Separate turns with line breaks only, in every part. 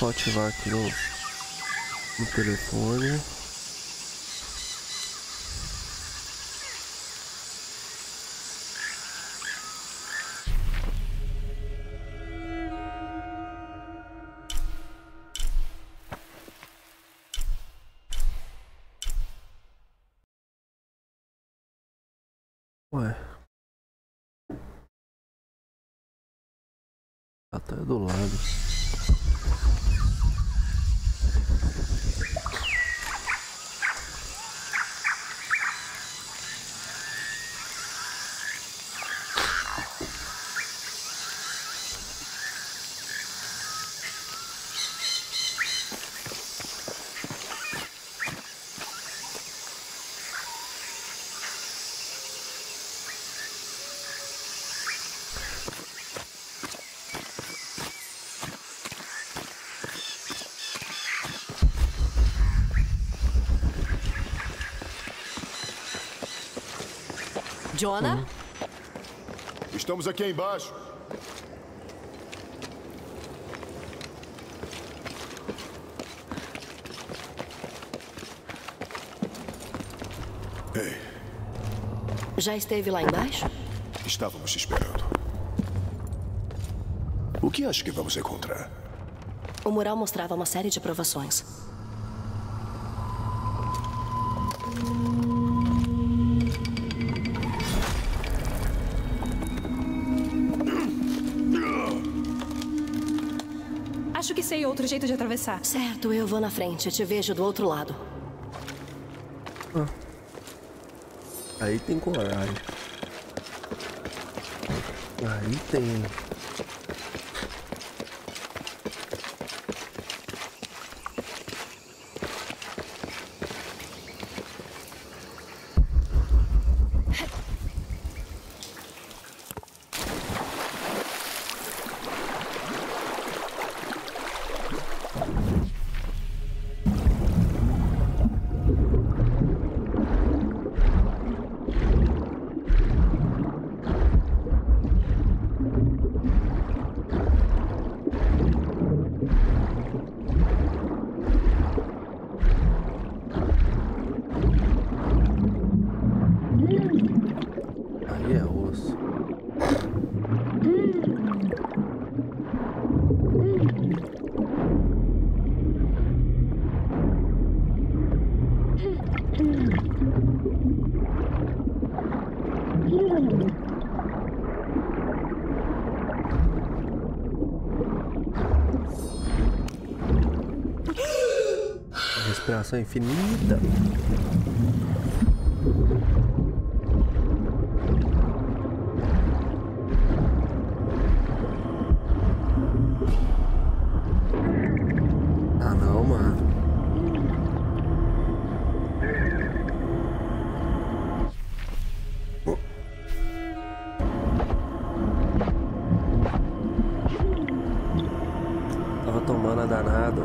só ativar aqui no telefone. Ué. Até do lado.
Jonah?
Estamos aqui embaixo. Ei.
Já esteve lá embaixo?
Estávamos te esperando. O que acha que vamos encontrar?
O mural mostrava uma série de provações.
Acho que sei outro jeito de atravessar.
Certo, eu vou na frente. Te vejo do outro lado.
Aí tem coragem. Aí tem. Aí é osso. Respiração infinita. Ah não, mano. Tava tomando a danada.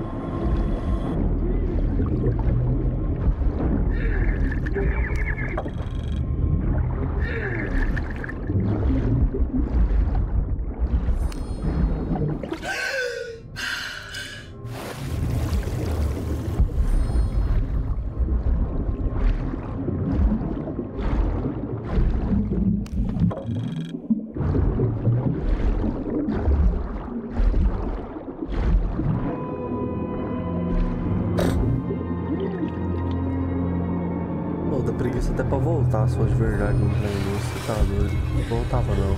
Pô, dá preguiça até pra voltar, só de verdade no trem. Você tá doido. Não voltava não.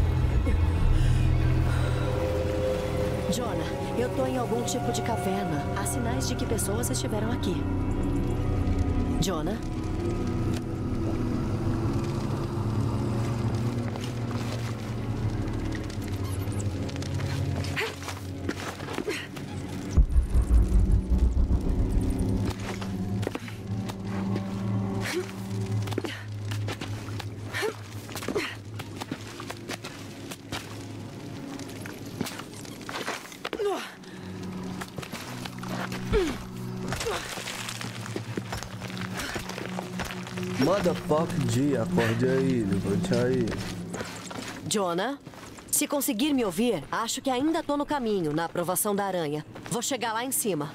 Jonah, eu tô em algum tipo de caverna. Há sinais de que pessoas estiveram aqui. Jonah?
Motherfuck G, acorde aí, levante aí.
Jonah? Se conseguir me ouvir, acho que ainda tô no caminho, na aprovação da aranha. Vou chegar lá em cima.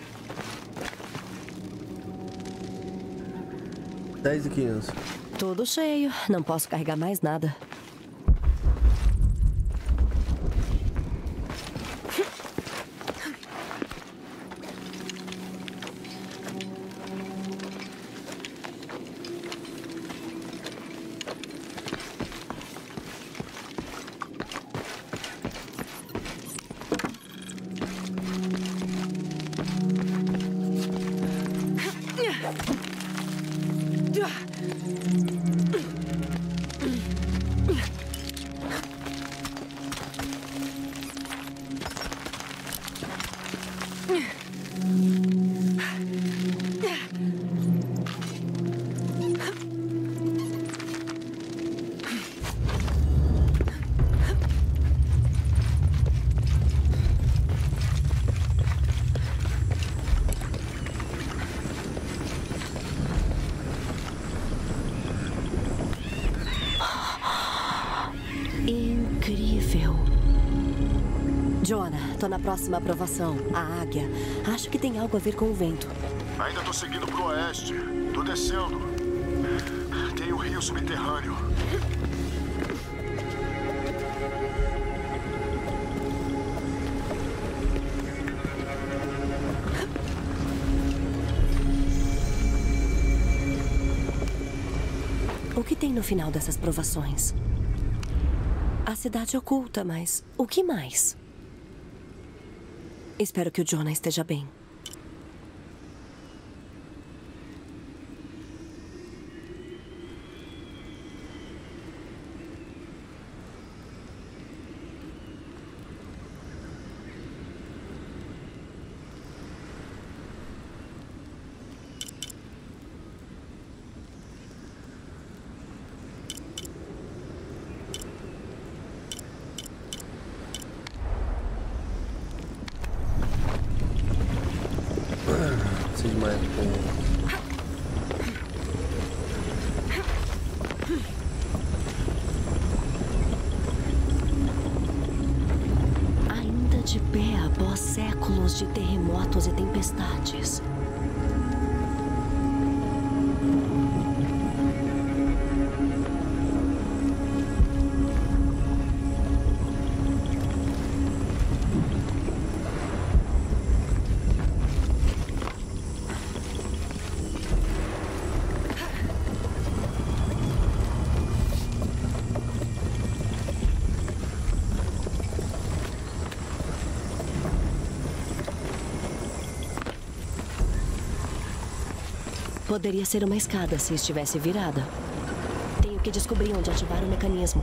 10 e 15.
Tudo cheio. Não posso carregar mais nada. Incrível. Jonah, tô na próxima aprovação. A águia. Acho que tem algo a ver com o vento.
Ainda tô seguindo pro oeste. Tô descendo. Tem o rio subterrâneo.
O que tem no final dessas provações? A cidade oculta, mas o que mais? Espero que o Jonah esteja bem. Ainda de pé após séculos de terremotos e tempestades. Poderia ser uma escada se estivesse virada. Tenho que descobrir onde ativar o mecanismo.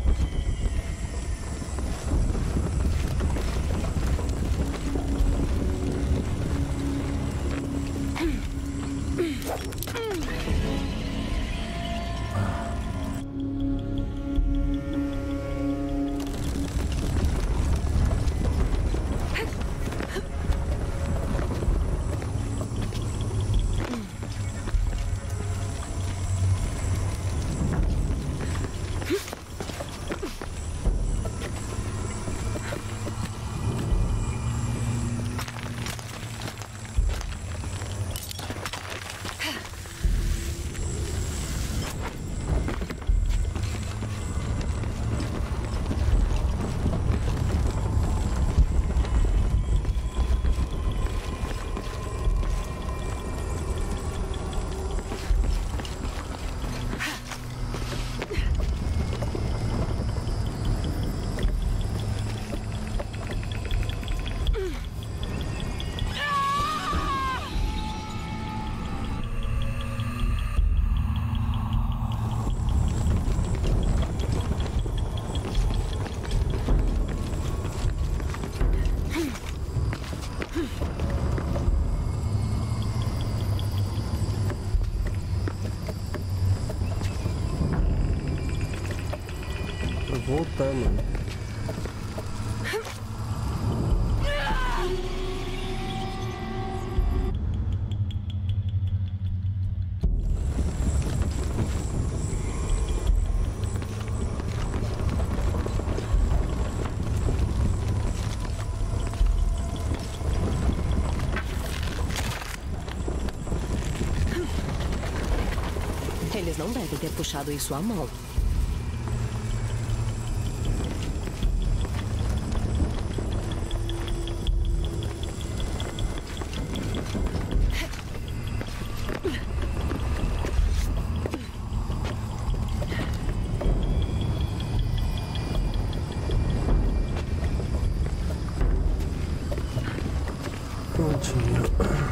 Voltando.
Eles não devem ter puxado isso à mão.
Prontinho.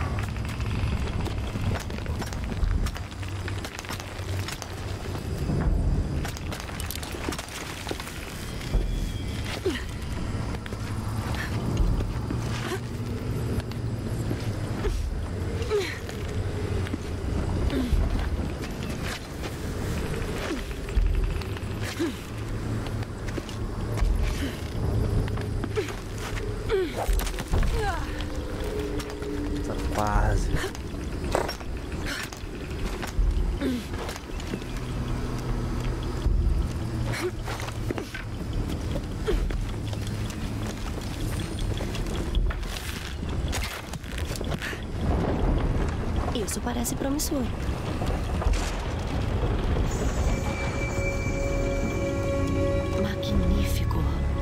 Quase.
Isso parece promissor. Magnífico.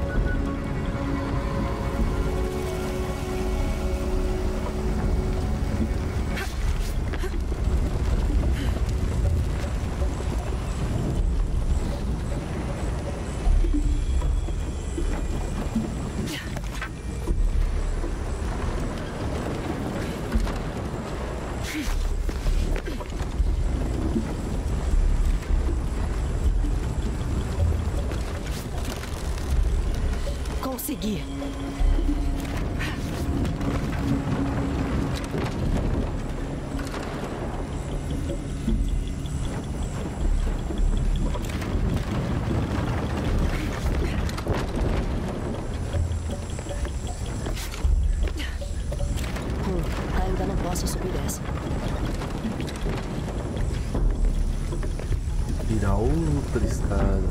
Consegui. Ainda não posso subir essa.
Virar outra escada.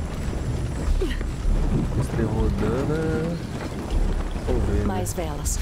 Mostrei rodando. Vamos ver.
Mais velas.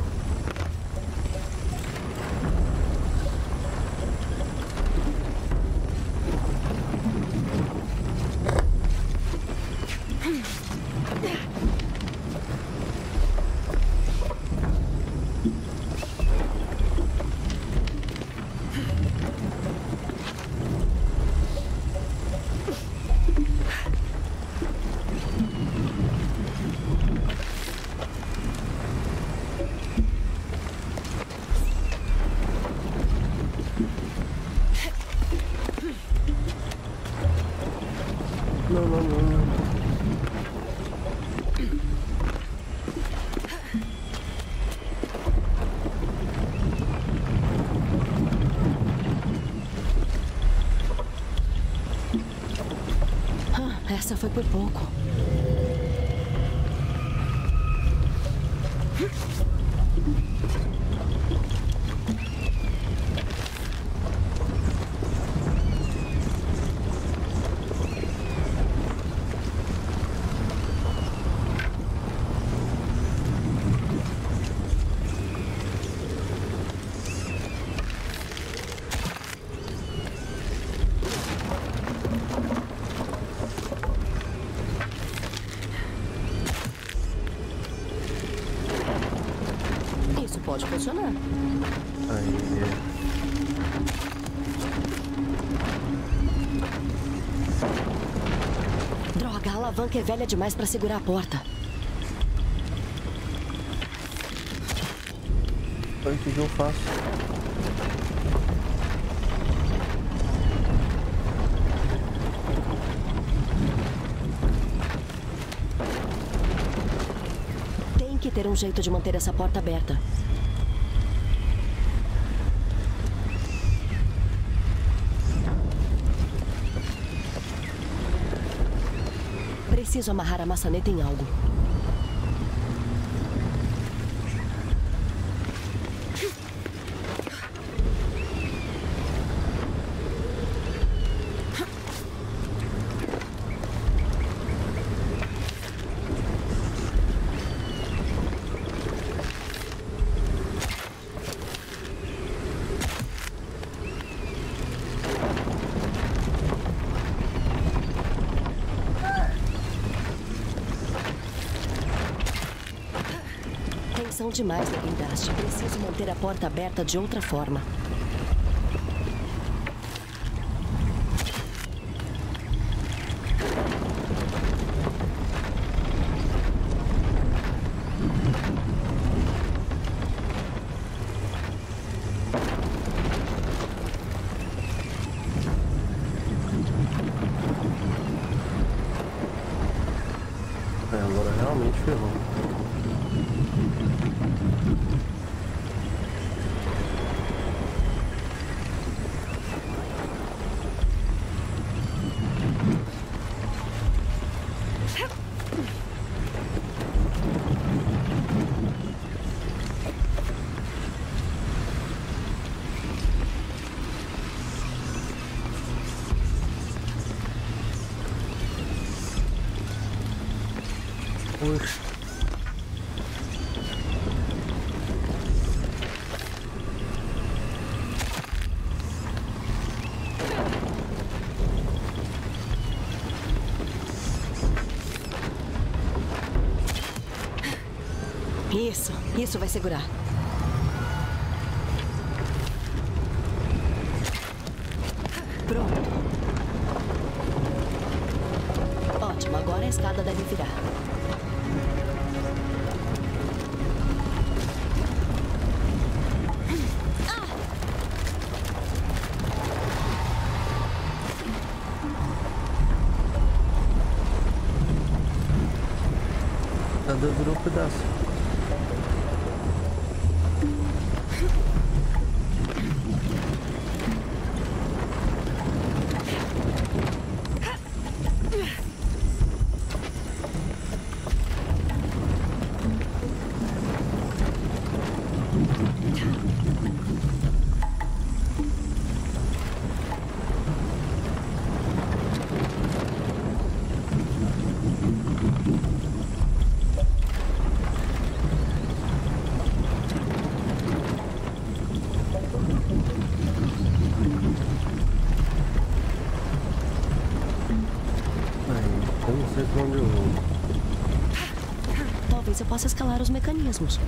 Não, não, não.
Essa foi por pouco. Isso pode funcionar.
Aí.
Droga, a alavanca é velha demais pra segurar a porta.
Então, o que eu faço?
Tem que ter um jeito de manter essa porta aberta. Preciso amarrar a maçaneta em algo. Bom demais, Logan-Dust. Preciso manter a porta aberta de outra forma.
Agora realmente ferrou. Puxa.
Isso vai segurar. Pronto. Ótimo, agora a escada deve virar.
Nada virou um pedaço. Eu não sei pra onde eu vou.
Talvez eu possa escalar os mecanismos.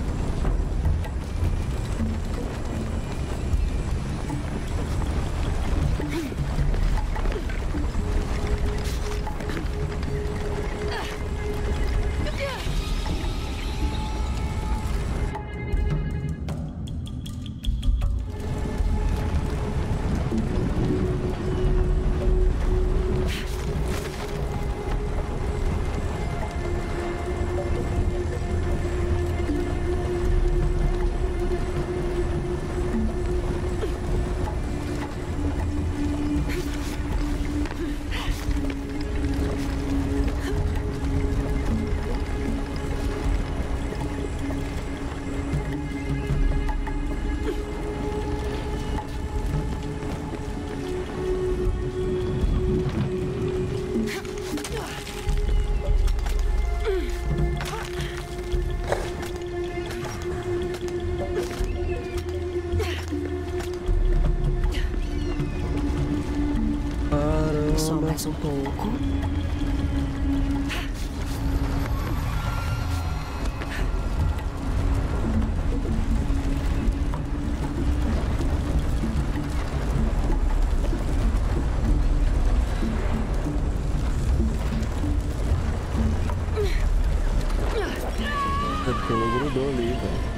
Só mais um pouco.
É porque não grudou ali, velho.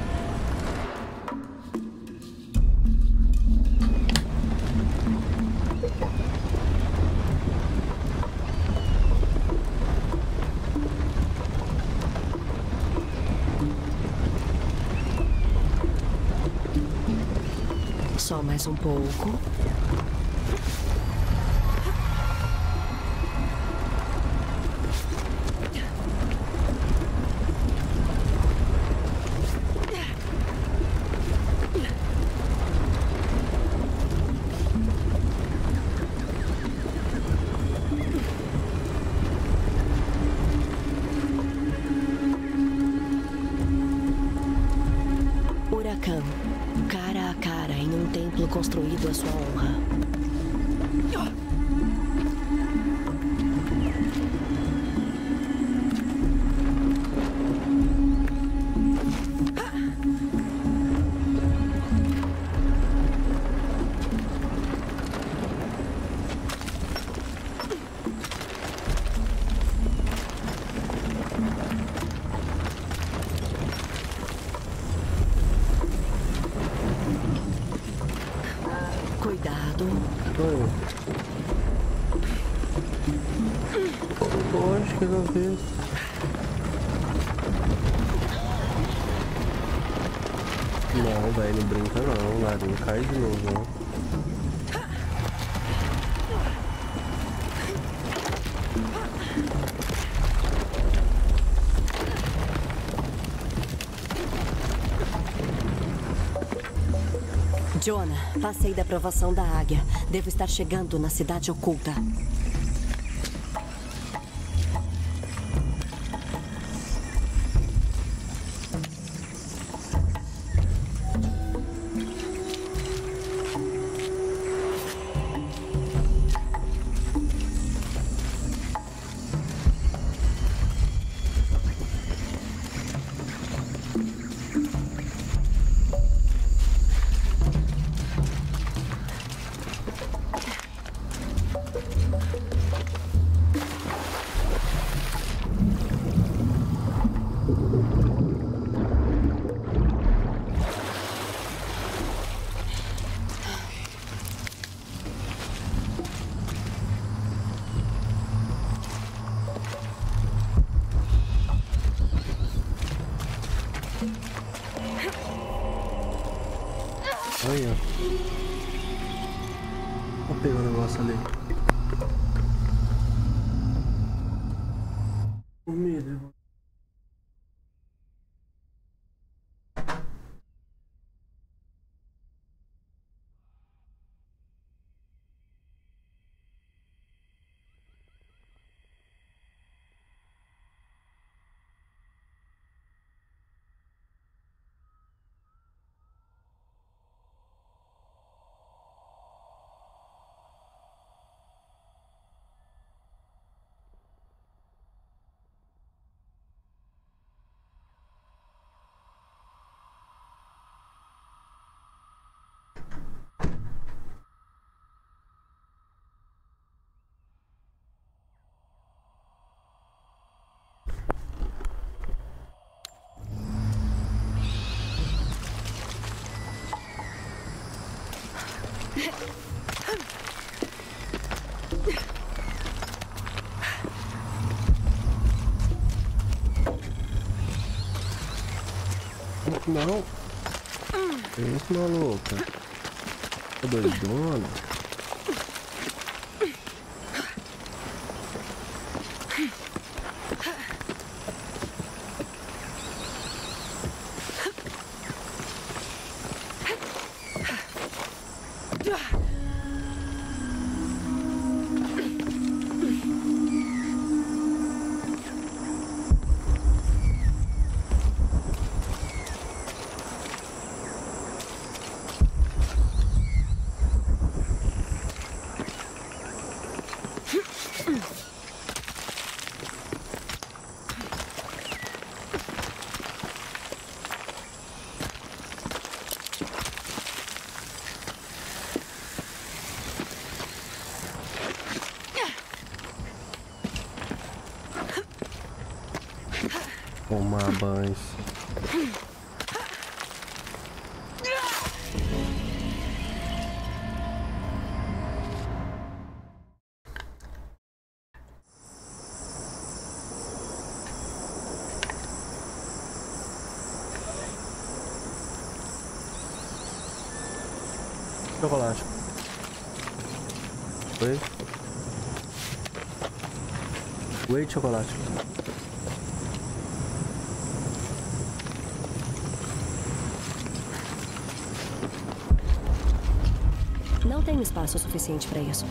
Só mais um pouco. Huracan, cara a cara em um templo construído à sua honra.
Foi. Poxa, que eu fiz. Não, velho, não brinca não, Larinho. Cai de novo, não.
Jonah, passei da aprovação da águia. Devo estar chegando na cidade oculta.
Olha. Vou pegar o negócio ali. O medo. Não. Que isso, maluca? Tá doidona? Tomar banho. Chocolate. Oi? Oi, chocolate.
Não tenho espaço suficiente para isso.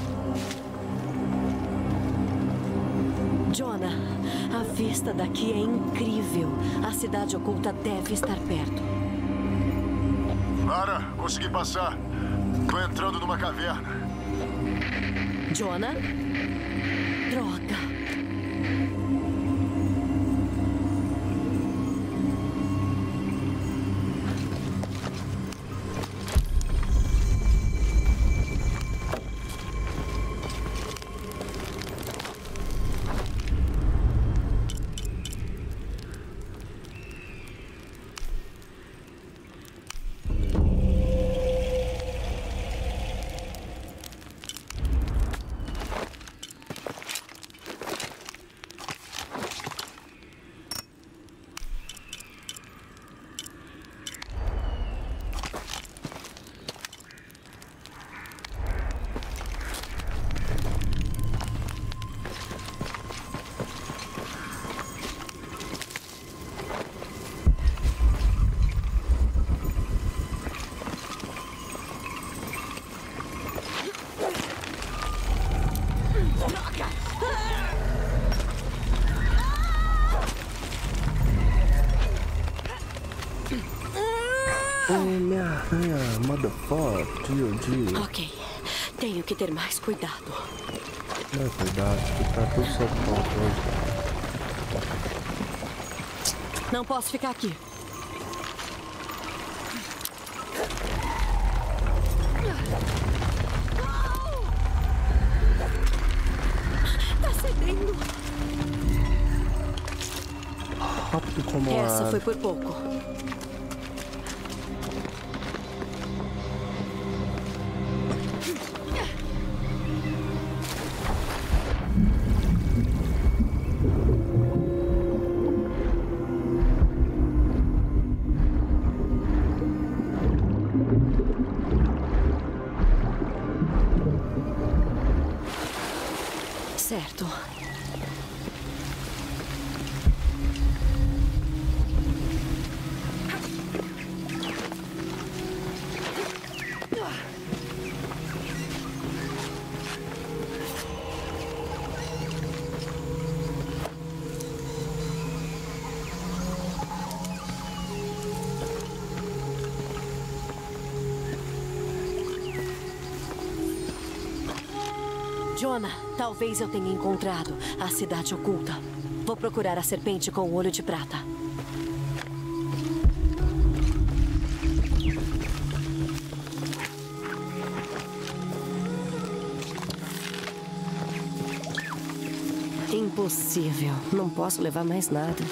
Jonah, a vista daqui é incrível. A cidade oculta deve estar perto.
Lara, consegui passar. Tô entrando numa caverna.
Jonah? Droga.
Homem-Aranha, motherfucker, GOG.
Ok. Tenho que ter mais cuidado.
Não, cuidado, que tá tudo sob controle.
Não posso ficar aqui. Tá cedendo.
Rápido como
Essa
ar.
foi por pouco. Certo. Jonah, talvez eu tenha encontrado a cidade oculta. Vou procurar a serpente com o olho de prata. Impossível. Não posso levar mais nada.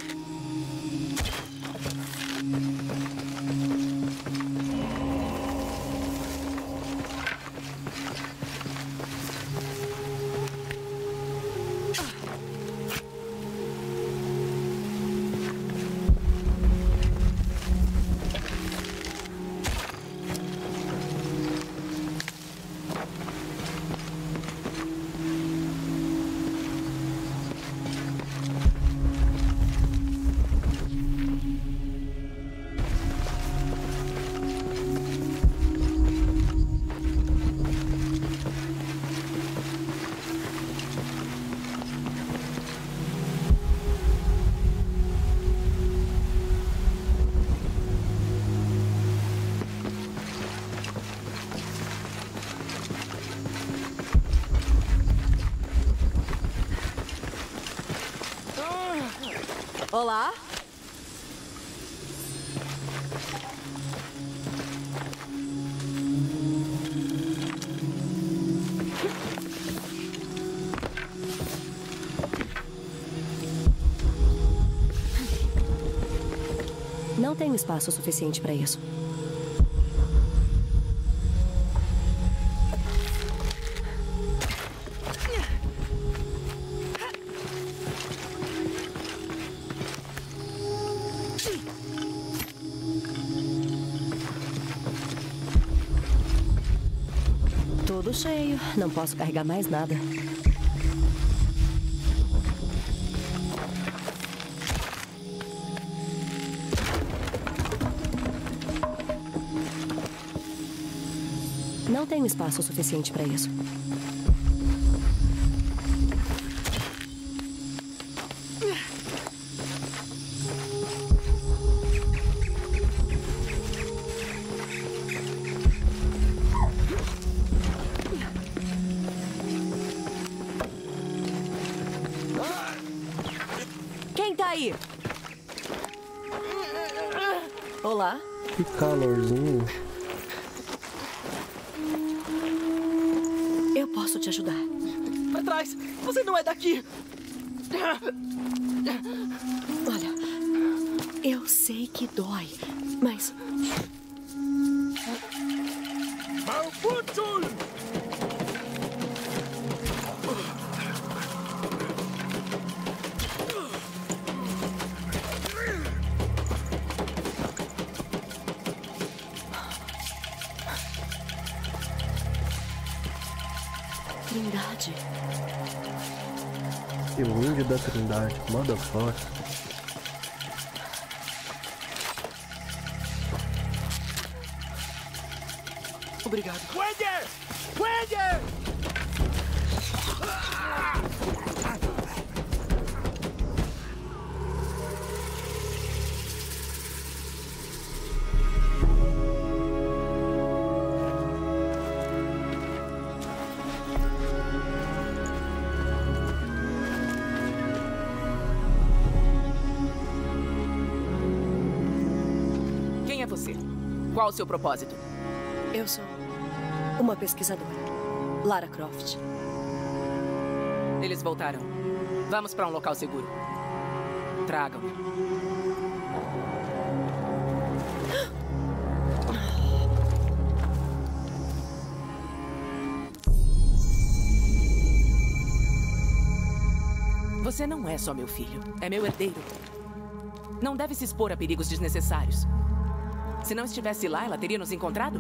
Olá? Não tenho espaço suficiente para isso. Tudo cheio. Não posso carregar mais nada. Não tenho espaço suficiente para isso. Quem tá aí? Olá?
Que calorzinho.
Eu posso te ajudar.
Pra trás! Você não é daqui!
Olha, eu sei que dói, mas... Trindade.
E o índio da Trindade, motherfucker.
Obrigado. Wendy! Wendy!
você? Qual o seu propósito?
Eu sou uma pesquisadora. Lara Croft.
Eles voltaram. Vamos para um local seguro. Tragam-me. Você não é só meu filho. É meu herdeiro. Não deve se expor a perigos desnecessários. Se não estivesse lá, ela teria nos encontrado?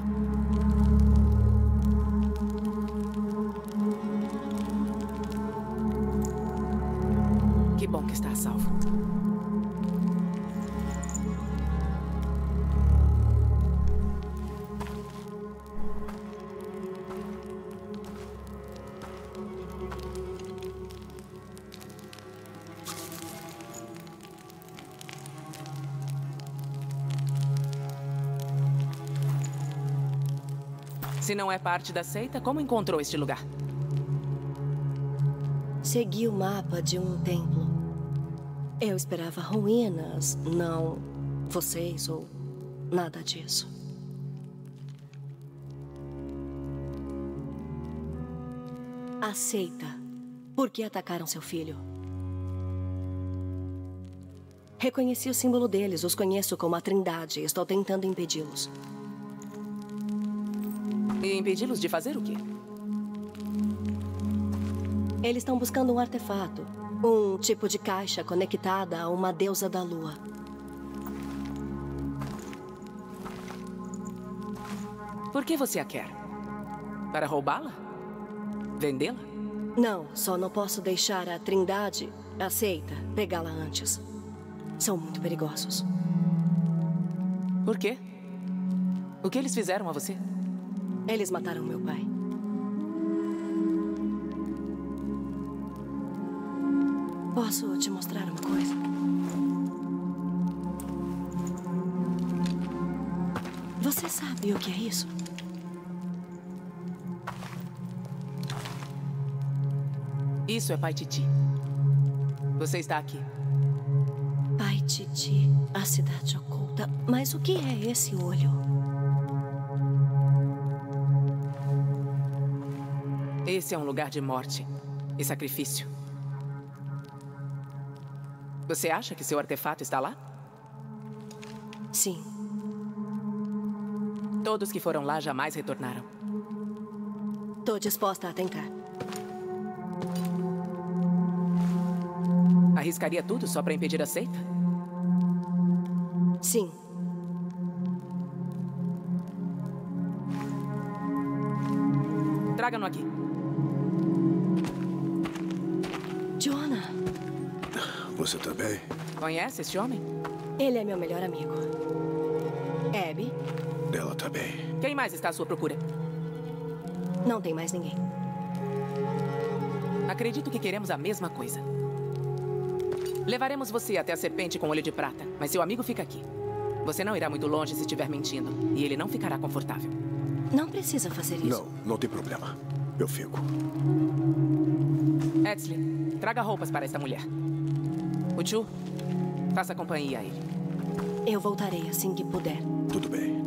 Que bom que está a salvo. Se não é parte da seita, como encontrou este lugar?
Segui o mapa de um templo. Eu esperava ruínas, não vocês ou nada disso. A seita. Por que atacaram seu filho? Reconheci o símbolo deles, os conheço como a Trindade. Estou tentando impedi-los.
E impedi-los de fazer o quê?
Eles estão buscando um artefato. Um tipo de caixa conectada a uma deusa da lua.
Por que você a quer? Para roubá-la? Vendê-la?
Não, só não posso deixar a Trindade, a seita, pegá-la antes. São muito perigosos.
Por quê? O que eles fizeram a você?
Eles mataram meu pai. Posso te mostrar uma coisa? Você sabe o que é isso?
Isso é Paititi. Você está aqui.
Paititi, a cidade oculta. Mas o que é esse olho?
Esse é um lugar de morte e sacrifício. Você acha que seu artefato está lá?
Sim.
Todos que foram lá jamais retornaram.
Tô disposta a tentar.
Arriscaria tudo só para impedir a seita?
Sim.
Traga-no aqui.
Jonah.
Você tá bem?
Conhece este homem?
Ele é meu melhor amigo. Abby?
Ela tá bem.
Quem mais está à sua procura?
Não tem mais ninguém.
Acredito que queremos a mesma coisa. Levaremos você até a serpente com olho de prata, mas seu amigo fica aqui. Você não irá muito longe se estiver mentindo, e ele não ficará confortável.
Não precisa fazer isso.
Não tem problema. Eu fico.
Edsley, traga roupas para esta mulher. O Chu, faça companhia a ele.
Eu voltarei assim que puder.
Tudo bem.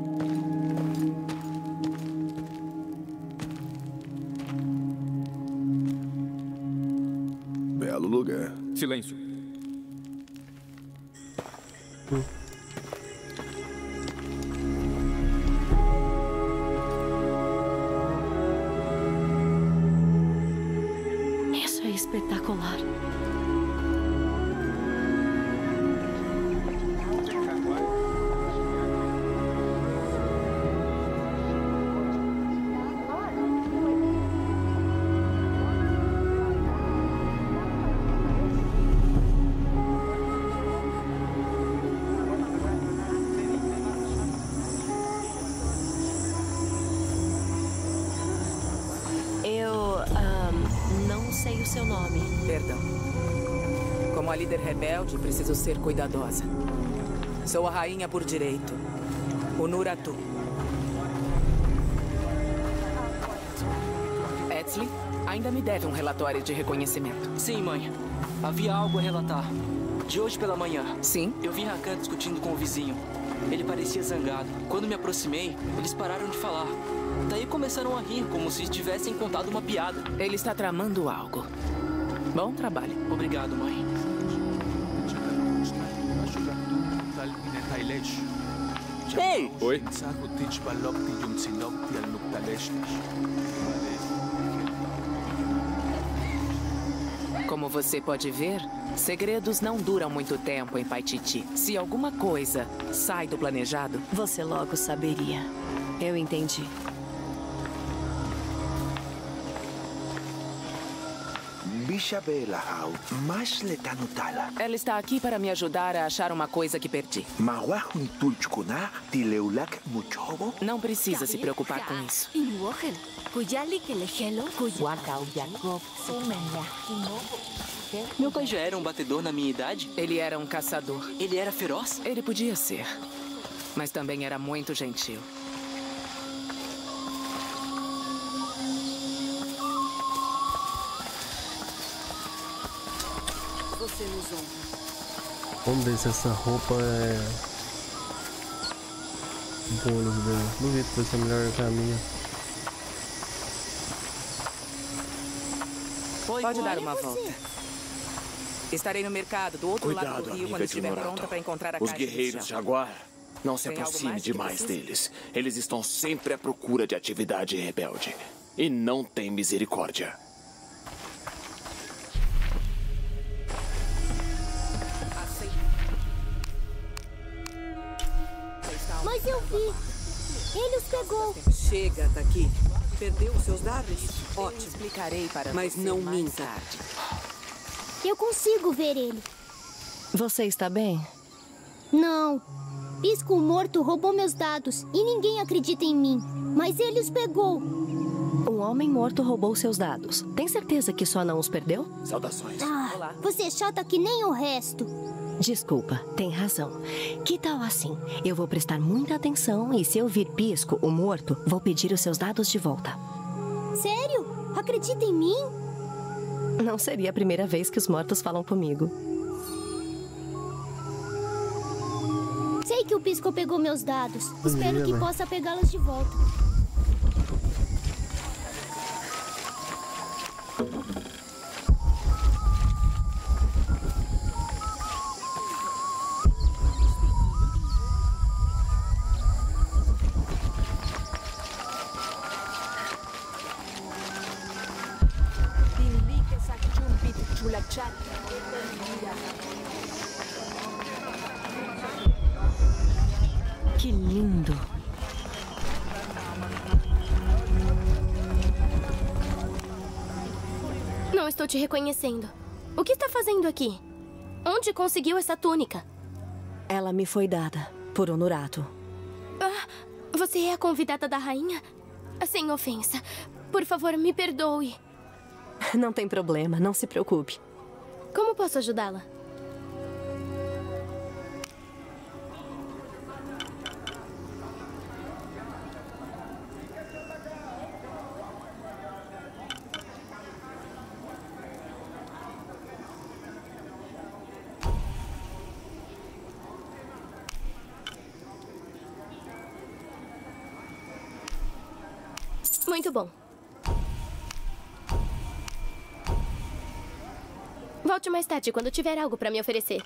Belo lugar.
Silêncio.
Isso é espetacular. Não sei o seu nome.
Perdão. Como a líder rebelde, preciso ser cuidadosa. Sou a rainha por direito. Unuratu. Edsley, ainda me deve um relatório de reconhecimento.
Sim, mãe. Havia algo a relatar. De hoje pela manhã.
Sim?
Eu vi Rakan discutindo com o vizinho.
Ele parecia zangado. Quando me aproximei, eles pararam de falar. Daí começaram a rir, como se tivessem contado uma piada.
Ele está tramando algo. Bom trabalho.
Obrigado, mãe.
Ei! Oi?
Como você pode ver, segredos não duram muito tempo em Paititi. Se alguma coisa sai do planejado...
Você logo saberia. Eu entendi.
Ela está aqui para me ajudar a achar uma coisa que perdi. Não precisa se preocupar com isso.
Meu pai já era um batedor na minha idade?
Ele era um caçador.
Ele era feroz?
Ele podia ser, mas também era muito gentil.
Você nos honra.
Vamos ver se essa roupa é bônus dele. Duvido que vai ser melhor que a minha.
Pode dar uma volta. Estarei no mercado do outro lado do rio quando estiver pronta para encontrar a
Os
caixa
guerreiros
inicial.
Jaguar. Não se
Tem algo
aproxime
mais que
demais
precisa?
deles. Eles estão sempre à procura de atividade rebelde. E não tem misericórdia.
Mas eu vi. Ele os pegou.
Chega daqui. Perdeu os seus dados?
Eu
Ótimo.
explicarei para
Mas
você
não
mais
minta.
tarde.
Eu consigo ver ele.
Você está bem?
Não. Pisco morto roubou meus dados e ninguém acredita em mim. Mas ele os pegou.
Um homem morto roubou seus dados. Tem certeza que só não os perdeu?
Saudações.
Ah, você é chata que nem o resto.
Desculpa, tem razão. Que tal assim? Eu vou prestar muita atenção e se eu vir Pisco, o morto, vou pedir os seus dados de volta.
Sério? Acredita em mim?
Não seria a primeira vez que os mortos falam comigo.
Sei que o Pisco pegou meus dados. Espero que
né?
possa pegá-los de volta.
Que lindo!
Não estou te reconhecendo. O que está fazendo aqui? Onde conseguiu essa túnica?
Ela me foi dada por Honorato.
Ah, você é a convidada da rainha? Sem ofensa. Por favor, me perdoe.
Não tem problema, não se preocupe.
Como posso ajudá-la? Muito bom. Volte mais tarde quando tiver algo para me oferecer.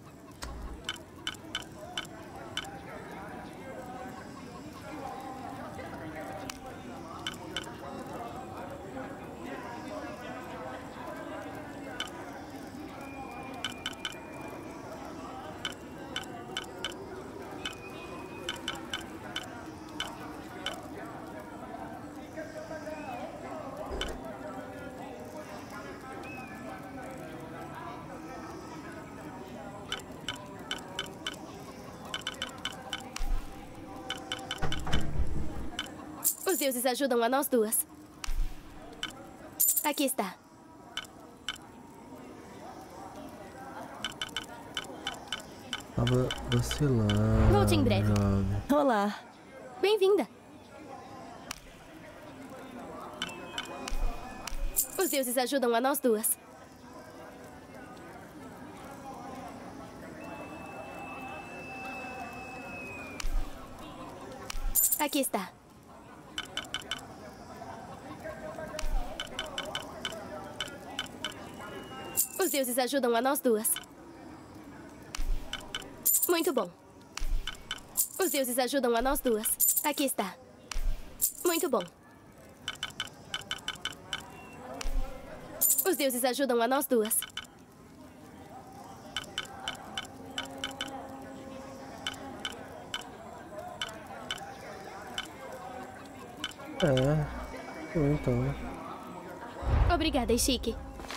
Os deuses ajudam a nós duas. Aqui está.
Tava vacilando.
Volte em breve.
jovem.
Olá.
Bem-vinda. Os deuses ajudam a nós duas. Aqui está. Os deuses ajudam a nós duas. Muito bom. Os deuses ajudam a nós duas. Aqui está. Muito bom. Os deuses ajudam a nós duas.
Então.
Obrigada, Ishiki.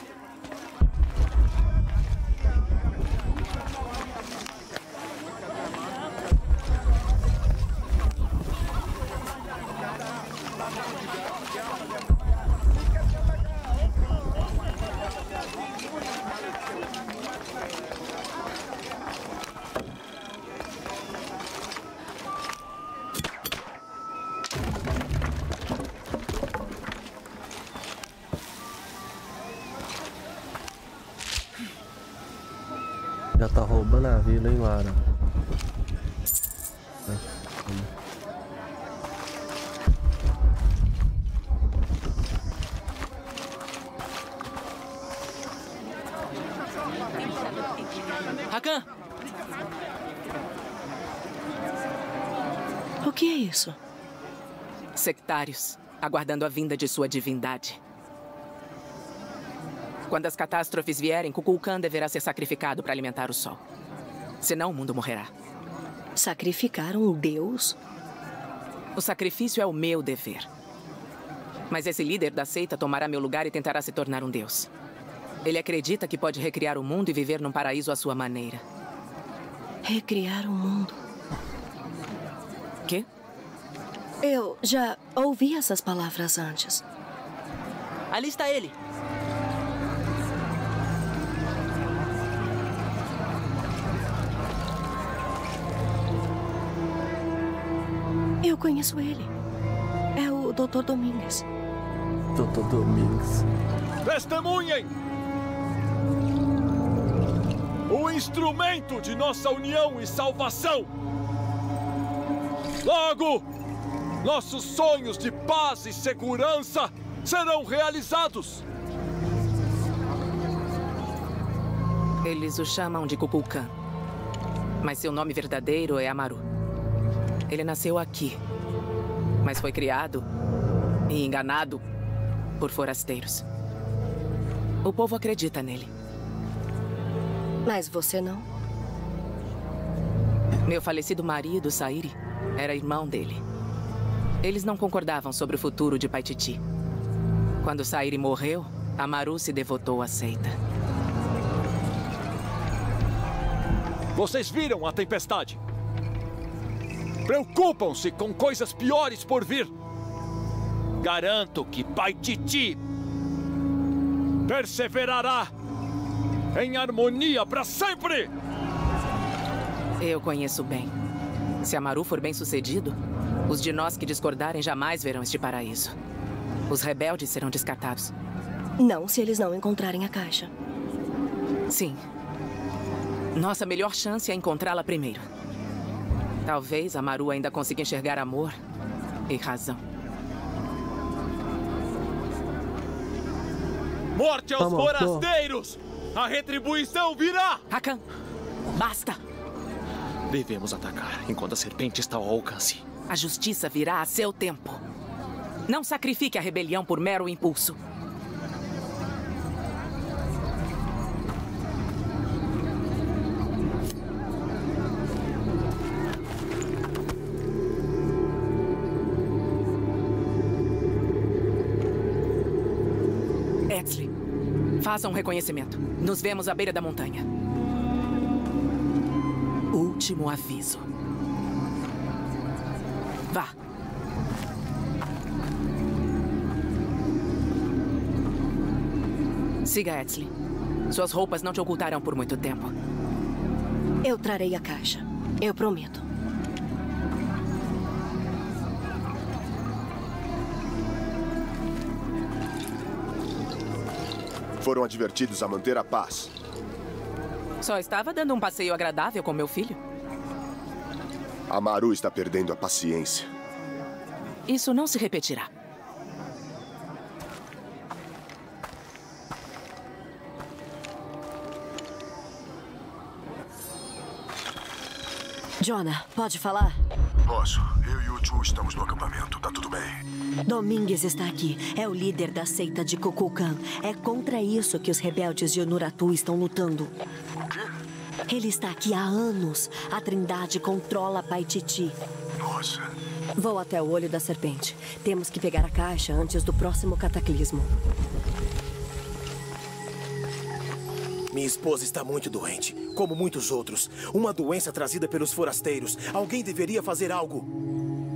Já tá roubando a vila, hein, Lara?
Rakan!
O que é isso?
Sectários, aguardando a vinda de sua divindade. Quando as catástrofes vierem, Kukulkan deverá ser sacrificado para alimentar o sol. Senão o mundo morrerá.
Sacrificar um deus?
O sacrifício é o meu dever. Mas esse líder da seita tomará meu lugar e tentará se tornar um deus. Ele acredita que pode recriar o mundo e viver num paraíso à sua maneira.
Recriar o mundo?
Quê?
Eu já ouvi essas palavras antes.
Ali está ele.
Eu conheço ele. É o Dr. Domingues.
Dr. Domingues.
Testemunhem! O instrumento de nossa união e salvação! Logo, nossos sonhos de paz e segurança serão realizados!
Eles o chamam de Kukulkan. Mas seu nome verdadeiro é Amaru. Ele nasceu aqui, mas foi criado e enganado por forasteiros. O povo acredita nele.
Mas você não?
Meu falecido marido, Sairi, era irmão dele. Eles não concordavam sobre o futuro de Paititi. Quando Sairi morreu, Amaru se devotou à seita.
Vocês viram a tempestade? Preocupam-se com coisas piores por vir. Garanto que Paititi perseverará em harmonia para sempre!
Eu conheço bem. Se Amaru for bem-sucedido, os de nós que discordarem jamais verão este paraíso. Os rebeldes serão descartados.
Não, se eles não encontrarem a caixa.
Sim. Nossa melhor chance é encontrá-la primeiro. Talvez Amaru ainda consiga enxergar amor e razão.
Morte aos forasteiros! A retribuição virá!
Rakan, basta!
Devemos atacar enquanto a serpente está ao alcance.
A justiça virá a seu tempo. Não sacrifique a rebelião por mero impulso. Exley, faça um reconhecimento. Nos vemos à beira da montanha. Último aviso. Vá. Siga, Exley. Suas roupas não te ocultarão por muito tempo.
Eu trarei a caixa. Eu prometo.
Foram advertidos a manter a paz.
Só estava dando um passeio agradável com meu filho.
Amaru está perdendo a paciência.
Isso não se repetirá.
Jonah, pode falar?
Posso. Eu e o Chu estamos no acampamento. Tá tudo bem.
Domingues está aqui. É o líder da seita de Kukulkan. É contra isso que os rebeldes de Unuratu estão lutando.
O quê?
Ele está aqui há anos. A Trindade controla Paititi.
Nossa.
Vou até o olho da serpente. Temos que pegar a caixa antes do próximo cataclismo.
Minha esposa está muito doente, como muitos outros. Uma doença trazida pelos forasteiros. Alguém deveria fazer algo.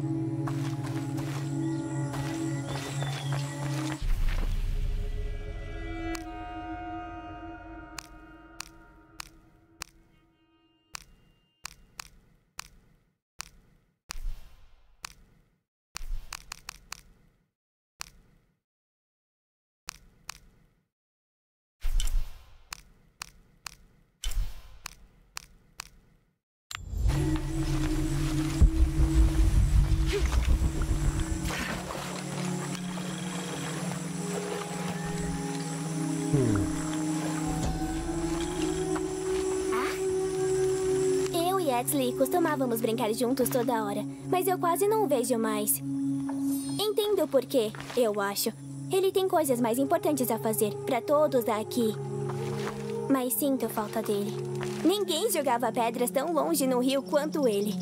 Eu e Edsley costumávamos brincar juntos toda hora, mas eu quase não o vejo mais. Entendo por quê, eu acho. Ele tem coisas mais importantes a fazer para todos aqui. Mas sinto falta dele. Ninguém jogava pedras tão longe no rio quanto ele.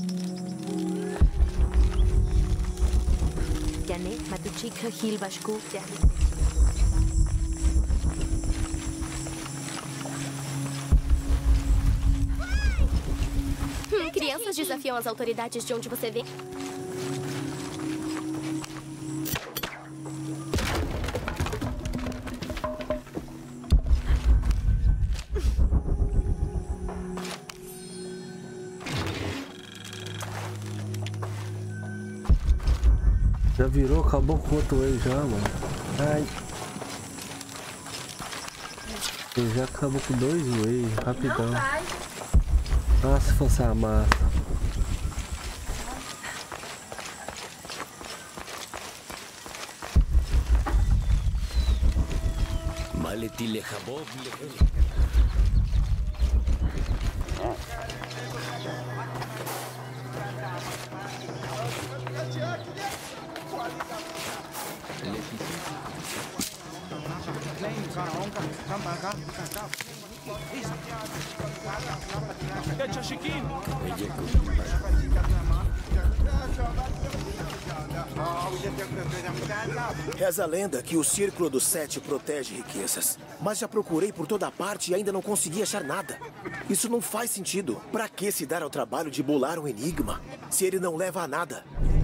Crianças desafiam as autoridades de onde você vê.
Já virou, acabou com o outro aí já, mano. Ai. Ele já acabou com 2 ways, rapidão. Ah, se fosse a massa.
Maletile Jabob.
Reza a lenda que o Círculo dos Sete protege riquezas. Mas já procurei por toda parte e ainda não consegui achar nada. Isso não faz sentido. Pra que se dar ao trabalho de bolar um enigma, se ele não leva a nada?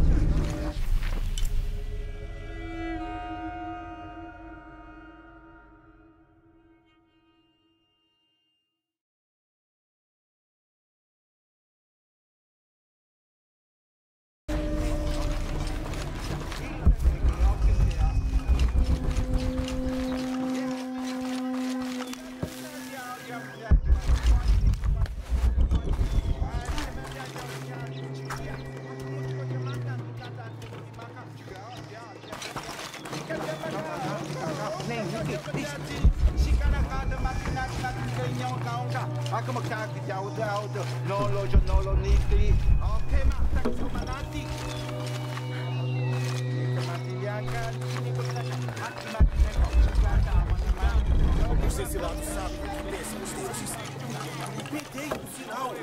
Esse lado sabe o que pensam os deuses. Pintei um sinal.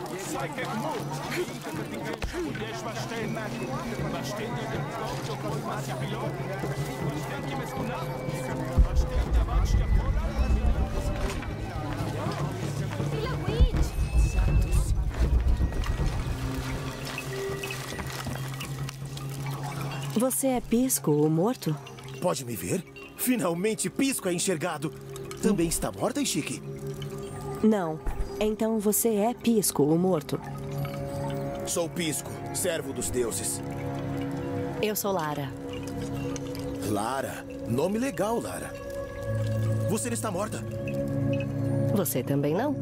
Você é Pisco, o morto?
Pode me ver? Finalmente Pisco é enxergado. Também está morta, Ishiki?
Não. Então você é Pisco, o morto.
Sou Pisco, servo dos deuses.
Eu sou Lara.
Lara? Nome legal, Lara. Você não está morta?
Você também não?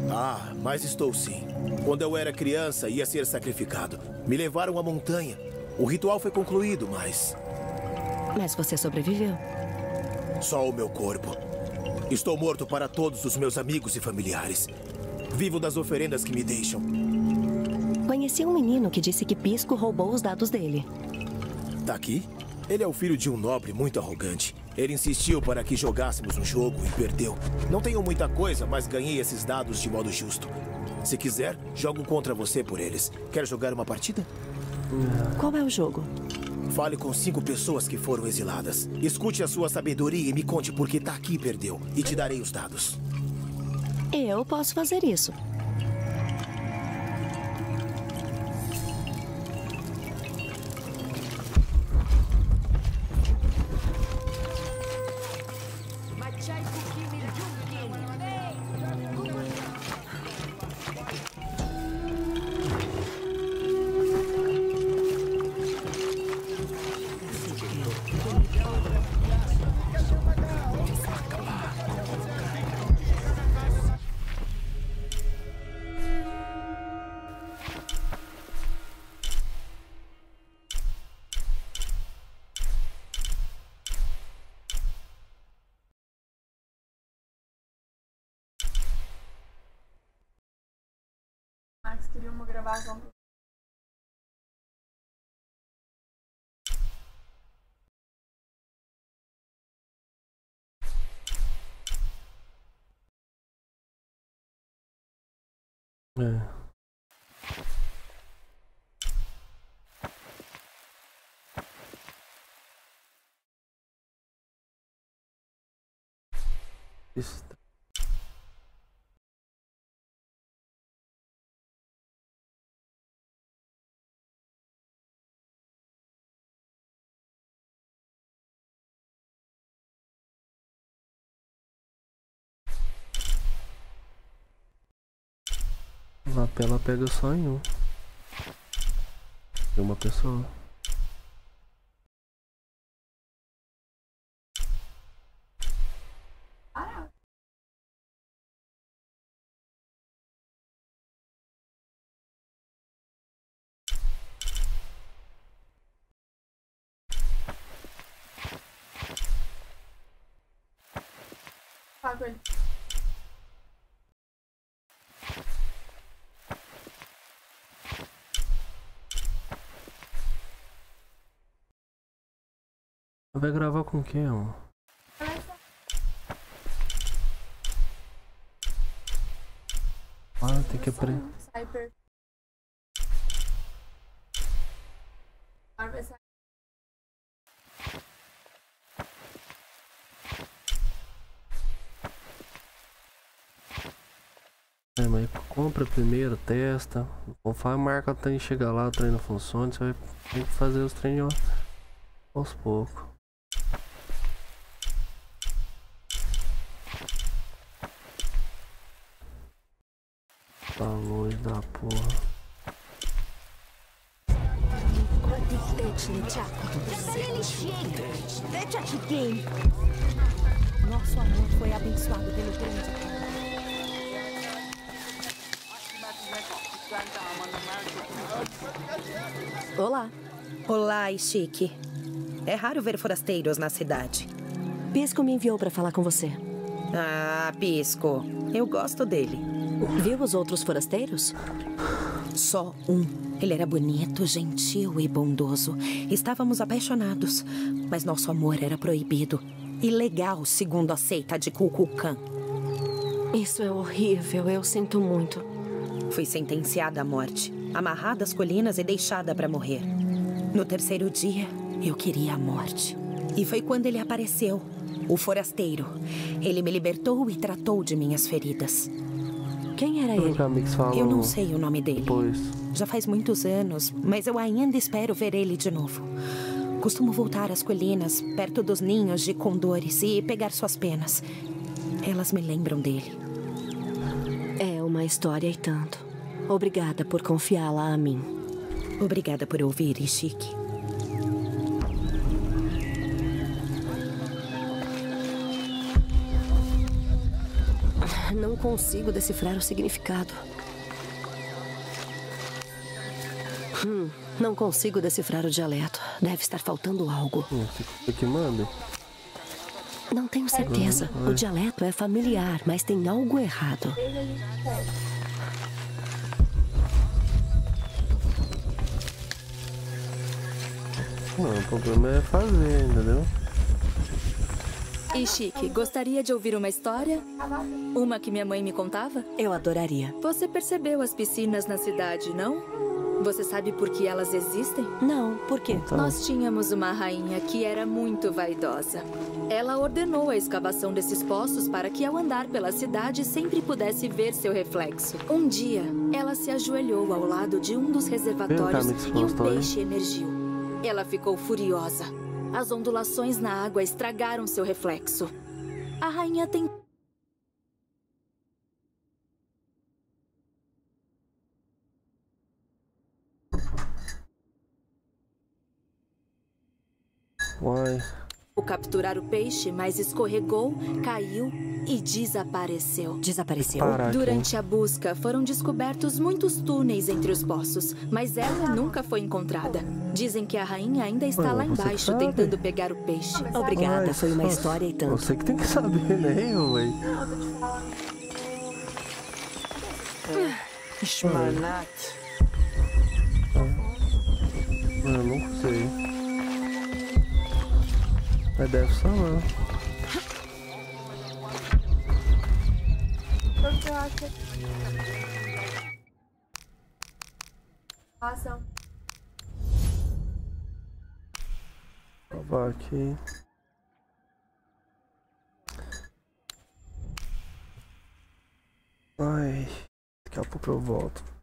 Ah, mas estou sim. Quando eu era criança, ia ser sacrificado. Me levaram à montanha. O ritual foi concluído, mas...
Mas você sobreviveu.
Só o meu corpo. Estou morto para todos os meus amigos e familiares. Vivo das oferendas que me deixam.
Conheci um menino que disse que Pisco roubou os dados dele.
Tá aqui? Ele é o filho de um nobre muito arrogante. Ele insistiu para que jogássemos um jogo e perdeu. Não tenho muita coisa, mas ganhei esses dados de modo justo. Se quiser, jogo contra você por eles. Quer jogar uma partida?
Qual é o jogo?
Fale com 5 pessoas que foram exiladas. Escute a sua sabedoria e me conte por que tá aqui e perdeu. E te darei os dados.
Eu posso fazer isso.
Max queria uma gravação.
Isso. A lapela pega só em um. Tem uma pessoa.
Fala com ele.
Vai gravar com quem, ó? Ah, tem que aprender.
Cyber.
É, mas compra primeiro, testa. Conforme marca até chegar lá, o treino funciona, você vai ter que fazer os treinos aos poucos. Tá longe da porra.
Nosso amor foi abençoado pelo grande.
Olá.
Olá, Ishiki. É raro ver forasteiros na cidade.
Pisco me enviou para falar com você.
Ah, Pisco. Eu gosto dele.
Viu os outros forasteiros?
Só um. Ele era bonito, gentil e bondoso. Estávamos apaixonados, mas nosso amor era proibido. Ilegal, segundo a seita de Kukulkan.
Isso é horrível, eu sinto muito.
Fui sentenciada à morte, amarrada às colinas e deixada para morrer. No terceiro dia, eu queria a morte. E foi quando ele apareceu, o forasteiro. Ele me libertou e tratou de minhas feridas.
Quem era ele?
Eu não sei o nome dele.
Depois.
Já faz muitos anos, mas eu ainda espero ver ele de novo. Costumo voltar às colinas, perto dos ninhos de condores e pegar suas penas. Elas me lembram dele.
É uma história e tanto. Obrigada por confiá-la a mim.
Obrigada por ouvir, Ishiki.
Não consigo decifrar o significado. Não consigo decifrar o dialeto. Deve estar faltando algo.
O que manda?
Não tenho certeza. O dialeto é familiar, mas tem algo errado.
Não, o problema é fazer, entendeu?
E Chique, gostaria de ouvir uma história? Uma que minha mãe me contava?
Eu adoraria.
Você percebeu as piscinas na cidade, não? Você sabe por que elas existem?
Não, por quê?
Então. Nós tínhamos uma rainha que era muito vaidosa. Ela ordenou a escavação desses poços para que, ao andar pela cidade, sempre pudesse ver seu reflexo. Um dia, ela se ajoelhou ao lado de um dos reservatórios e um peixe emergiu. Ela ficou furiosa. As ondulações na água estragaram seu reflexo. A rainha tentou. Capturar o peixe, mas escorregou, caiu e desapareceu. Durante a busca, foram descobertos muitos túneis entre os poços, mas ela nunca foi encontrada. Dizem que a rainha ainda está lá embaixo tentando pegar o peixe.
Obrigada, foi uma história e tanto.
Você que tem que saber, né, eu, velho?
Esmanat.
Eu não sei. Mas deve falar.
Ação.
Vou aqui. Ai, daqui a pouco eu volto.